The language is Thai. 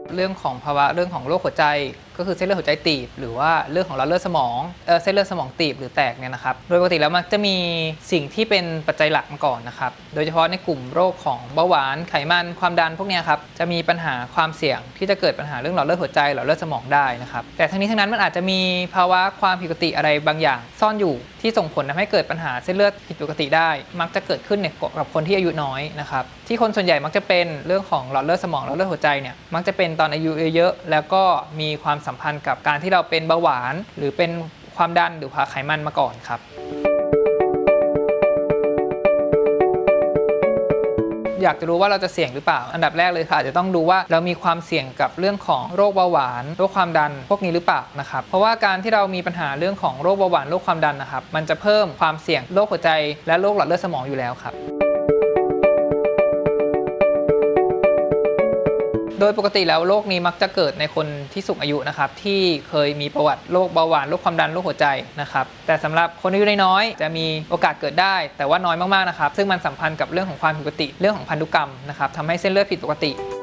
เรื่องของภาวะเรื่องของโรคหัวใจก็คือเส้นเลือดหัวใจตีบหรือว่าเรื่องของหลอดเลือดสมองเส้นเลือดสมองตีบหรือแตกเนี่ยนะครับโดยปกติแล้วมักจะมีสิ่งที่เป็นปัจจัยหลักมาก่อนนะครับโดยเฉพาะในกลุ่มโรคของเบาหวานไขมันความดันพวกนี้ครับจะมีปัญหาความเสี่ยงที่จะเกิดปัญหาเรื่องหลอดเลือดหัวใจหลอดเลือดสมองได้นะครับแต่ทั้งนี้ทั้งนั้นมันอาจจะมีภาวะความผิดปกติอะไรบางอย่างซ่อนอยู่ที่ส่งผลทำให้เกิดปัญหาเส้นเลือดผิดปกติได้มักจะเกิดขึ้นกับคนที่อายุน้อยนะครับที่คนส่วนใหญ่มักจะเป็นเรื่องของหลอดเลือดสมองหลอดเลือดหัวใจเนี่ยมักจะเป็นตอนอายุเยอะๆแล้วก็มีความสัมพันธ์กับการที่เราเป็นเบาหวานหรือเป็นความดันหรือไขมันมาก่อนครับอยากจะรู้ว่าเราจะเสี่ยงหรือเปล่าอันดับแรกเลยค่ะอาจจะต้องดูว่าเรามีความเสี่ยงกับเรื่องของโรคเบาหวานโรคความดันพวกนี้หรือเปล่านะครับเพราะว่าการที่เรามีปัญหาเรื่องของโรคเบาหวานโรคความดันนะครับมันจะเพิ่มความเสี่ยงโรคหัวใจและโรคหลอดเลือดสมองอยู่แล้วครับโดยปกติแล้วโรคนี้มักจะเกิดในคนที่สูงอายุนะครับที่เคยมีประวัติโรคเบาหวานโรคความดันโรคหัวใจนะครับแต่สำหรับคนอายุน้อยจะมีโอกาสเกิดได้แต่ว่าน้อยมากๆนะครับซึ่งมันสัมพันธ์กับเรื่องของความผิดปกติเรื่องของพันธุกรรมนะครับทำให้เส้นเลือดผิดปกติ